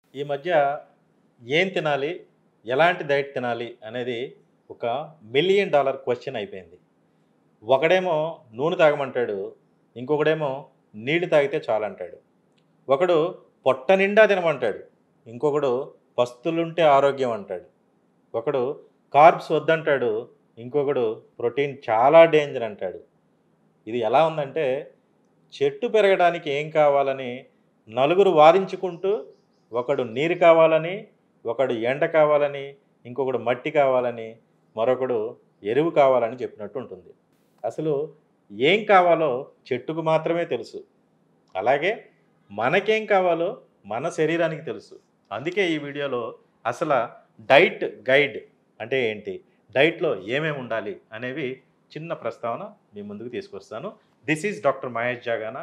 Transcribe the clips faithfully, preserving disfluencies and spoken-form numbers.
ఈ మధ్య ఏం తినాలి? ఎలాంటి డైట్ తినాలి? అనేది ఒక మిలియన్ డాలర్ క్వెషన్ అయిపోయింది. ఒకడేమో నూనె తాగమంటాడు. ఇంకొకడేమో నీళ్లు తాగితే చాలంటాడు. ఒకడు పొట్ట నిండా తినమంటాడు. ఇంకొకడు పస్తులుంటే ఆరోగ్యం అంటాడు. ఒకడు కార్బ్స్ వద్దంటాడు. ఇంకొకడు ప్రోటీన్ చాలా డేంజర్ అంటాడు. ఇది ఎలా ఉందంటే చెట్టు పెరగడానికి ఏం కావాలని నలుగురు వాదించుకుంటూ ఒకడు నీరు కావాలని, ఒకడు ఎండ కావాలని, ఇంకొకడు మట్టి కావాలని, మరొకడు ఎరువు కావాలని చెప్పినట్టు ఉంటుంది. అసలు ఏం కావాలో చెట్టుకు మాత్రమే తెలుసు. అలాగే మనకేం కావాలో మన శరీరానికి తెలుసు. అందుకే ఈ వీడియోలో అసల డైట్ గైడ్ అంటే ఏంటి? డైట్‌లో ఏమేమి ఉండాలి? అనేవి చిన్న ప్రస్తావన మీ ముందుకు తీసుకొస్తాను. This is doctor Mahesh Jagana.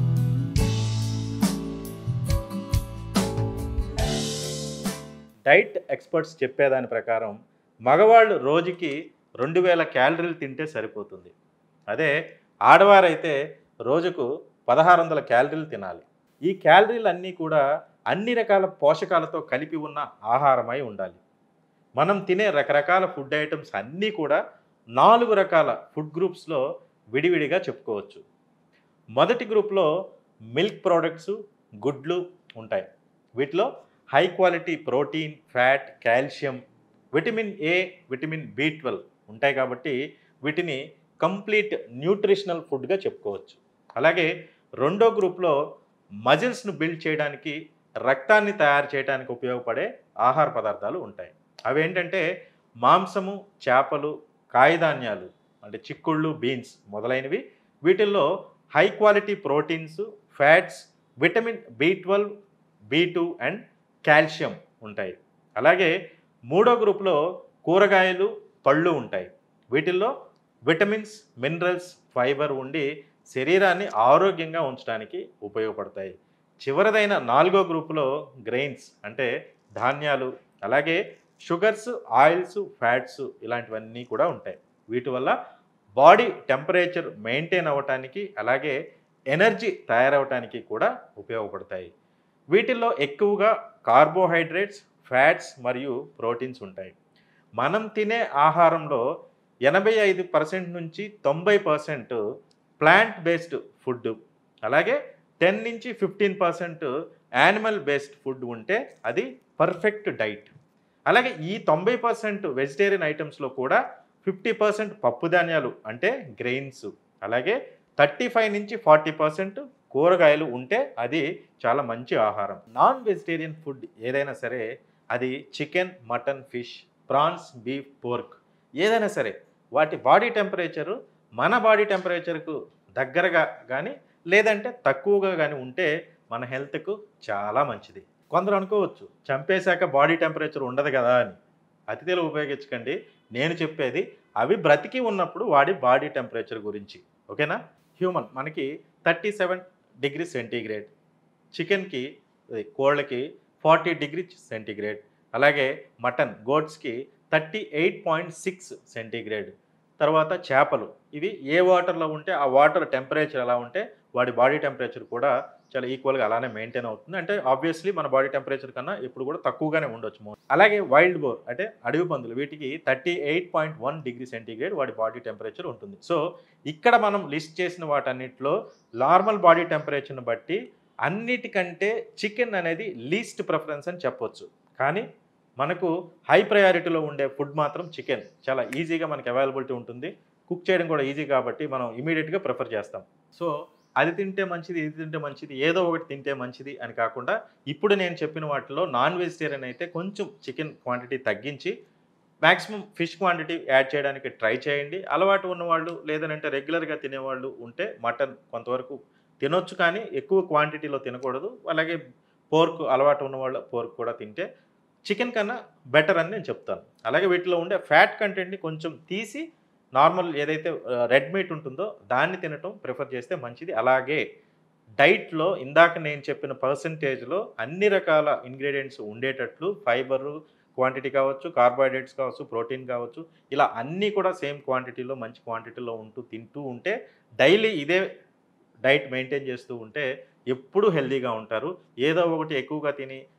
Diet experts చెప్పేదాని ప్రకారం మగవాళ్ళు రోజుకి రెండు వేల క్యాలరీలు తింటే సరిపోతుంది. అదే ఆడవారైతే రోజుకు పదహారు వందల క్యాలరీలు తినాలి. ఈ క్యాలరీలన్నీ కూడా అన్ని రకాల పోషకాలతో కలిపి ఉన్న ఆహారమై ఉండాలి. మనం తినే రకరకాల ఫుడ్ ఐటమ్స్ అన్నీ కూడా నాలుగు రకాల ఫుడ్ గ్రూప్స్‌లో విడివిడిగా చెప్పుకోవచ్చు. మొదటి గ్రూప్‌లో మిల్క్ ప్రొడక్ట్స్, గుడ్లు ఉంటాయి. వీటిలో high quality protein, fat, calcium, vitamin A, vitamin B twelve ఉంటాయి కాబట్టి వీటిని కంప్లీట్ న్యూట్రిషనల్ ఫుడ్‌గా చెప్పుకోవచ్చు. అలాగే రెండో గ్రూప్‌లో మజిల్స్‌ను బిల్డ్ చేయడానికి, రక్తాన్ని తయారు చేయడానికి ఉపయోగపడే ఆహార పదార్థాలు ఉంటాయి. అవేంటంటే మాంసము, చేపలు, కాయధాన్యాలు అంటే చిక్కుళ్ళు, బీన్స్ మొదలైనవి. వీటిల్లో high quality proteins, fats, vitamin B twelve, B two and calcium ఉంటాయి. అలాగే మూడో గ్రూప్‌లో కూరగాయలు, పళ్ళు ఉంటాయి. వీటిల్లో విటమిన్స్, మినరల్స్, ఫైబర్ ఉండి శరీరాన్ని ఆరోగ్యంగా ఉంచడానికి ఉపయోగపడతాయి. చివరిదైన నాలుగో గ్రూప్‌లో గ్రెయిన్స్ అంటే ధాన్యాలు, అలాగే షుగర్స్, ఆయిల్స్, ఫ్యాట్స్ ఇలాంటివన్నీ కూడా ఉంటాయి. వీటి వల్ల బాడీ టెంపరేచర్ మెయింటైన్ అవ్వటానికి, అలాగే ఎనర్జీ తయారవ్వటానికి కూడా ఉపయోగపడతాయి. వీటిల్లో ఎక్కువగా కార్బోహైడ్రేట్స్, ఫ్యాట్స్ మరియు ప్రోటీన్స్ ఉంటాయి. మనం తినే ఆహారంలో ఎనభై ఐదు శాతం నుంచి తొంభై శాతం ప్లాంట్ బేస్డ్ ఫుడ్, అలాగే పది నుంచి పదిహేను శాతం యానిమల్ బేస్డ్ ఫుడ్ ఉంటే అది పర్ఫెక్ట్ డైట్. అలాగే ఈ తొంభై శాతం వెజిటేరియన్ ఐటమ్స్‌లో కూడా యాభై శాతం పప్పు ధాన్యాలు అంటే గ్రెయిన్స్, అలాగే ముప్పై ఐదు నుంచి నలభై శాతం కూరగాయలు ఉంటే అది చాలా మంచి ఆహారం. నాన్ వెజిటేరియన్ ఫుడ్ ఏదైనా సరే అది chicken, mutton, fish, prawns, beef, pork ఏదైనా సరే వాటి బాడీ టెంపరేచరు మన బాడీ టెంపరేచర్‌కు దగ్గరగా గానీ లేదంటే తక్కువగా గానీ ఉంటే మన హెల్త్‌కు చాలా మంచిది. కొందరు అనుకోవచ్చు చంపేశాక బాడీ టెంపరేచర్ ఉండదు కదా అని. అతి తెలివి ఉపయోగించకండి. నేను చెప్పేది అవి బ్రతికి ఉన్నప్పుడు వాడి బాడీ టెంపరేచర్ గురించి. ఓకేనా? హ్యూమన్ మనకి ముప్పై ఏడు డిగ్రీ సెంటీగ్రేడ్, చికెన్‌కి అది కోళ్ళకి నలభై డిగ్రీ సెంటీగ్రేడ్, అలాగే మటన్ గోట్స్‌కి ముప్పై ఎనిమిది పాయింట్ ఆరు సెంటీగ్రేడ్. తర్వాత చేపలు ఇవి ఏ వాటర్‌లో ఉంటే ఆ వాటర్ టెంపరేచర్ ఎలా ఉంటే వాడి బాడీ టెంపరేచర్ కూడా చాలా ఈక్వల్‌గా అలానే మెయింటైన్ అవుతుంది. అంటే ఆబ్వియస్‌లీ మన బాడీ టెంపరేచర్ కన్నా ఎప్పుడు కూడా తక్కువగానే ఉండొచ్చు. అలాగే వైల్డ్ బోర్ అంటే అడవి పందులు వీటికి ముప్పై ఎనిమిది పాయింట్ ఒకటి డిగ్రీ సెంటీగ్రేడ్ వాడి బాడీ టెంపరేచర్ ఉంటుంది. సో ఇక్కడ మనం లిస్ట్ చేసిన వాటన్నిటిలో నార్మల్ బాడీ టెంపరేచర్‌ని బట్టి అన్నిటికంటే చికెన్ అనేది లీస్ట్ ప్రిఫరెన్స్ అని చెప్పొచ్చు. కానీ మనకు హై ప్రయారిటీలో ఉండే ఫుడ్ మాత్రం చికెన్. చాలా ఈజీగా మనకి అవైలబిలిటీ ఉంటుంది. కుక్ చేయడం కూడా ఈజీ కాబట్టి మనం ఇమ్మీడియేట్‌గా ప్రిఫర్ చేస్తాం. సో అది తింటే మంచిది, ఇది తింటే మంచిది, ఏదో ఒకటి తింటే మంచిది అని కాకుండా ఇప్పుడు నేను చెప్పిన వాటిలో నాన్ వెజిటేరియన్ అయితే కొంచెం చికెన్ క్వాంటిటీ తగ్గించి మాక్సిమం ఫిష్ క్వాంటిటీ యాడ్ చేయడానికి ట్రై చేయండి. అలవాటు ఉన్నవాళ్ళు లేదనంటే రెగ్యులర్‌గా తినేవాళ్ళు ఉంటే మటన్ కొంతవరకు తినొచ్చు కానీ ఎక్కువ క్వాంటిటీలో తినకూడదు. అలాగే పోర్క్ అలవాటు ఉన్నవాళ్ళు పోర్క్ కూడా తింటే చికెన్ కన్నా బెటర్ అని నేను చెప్తాను. అలాగే వీటిలో ఉండే ఫ్యాట్ కంటెంట్‌ని కొంచెం తీసి నార్మల్ ఏదైతే ఆహ్, రెడ్ మీట్ ఉంటుందో దాన్ని తినటం ప్రిఫర్ చేస్తే మంచిది. అలాగే డైట్‌లో ఇందాక నేను చెప్పిన పర్సెంటేజ్‌లో అన్ని రకాల ఇంగ్రీడియెంట్స్ ఉండేటట్లు ఫైబరు క్వాంటిటీ కావచ్చు, కార్బోహైడ్రేట్స్ కావచ్చు, ప్రోటీన్ కావచ్చు, ఇలా అన్నీ కూడా సేమ్ క్వాంటిటీలో మంచి క్వాంటిటీలో ఉంటూ తింటూ ఉంటే డైలీ ఇదే డైట్ మెయింటైన్ చేస్తూ ఉంటే ఎప్పుడూ హెల్తీగా ఉంటారు. ఏదో ఒకటి ఎక్కువగా తిని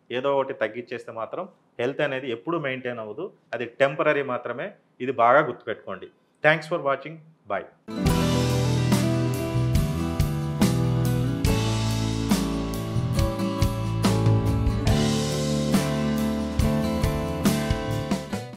ఏదో ఒకటి తగ్గించేస్తే మాత్రం హెల్త్ అనేది ఎప్పుడూ మెయింటైన్ అవ్వదు, అది టెంపరరీ మాత్రమే. ఇది బాగా గుర్తుపెట్టుకోండి. Thanks for watching. బాయ్.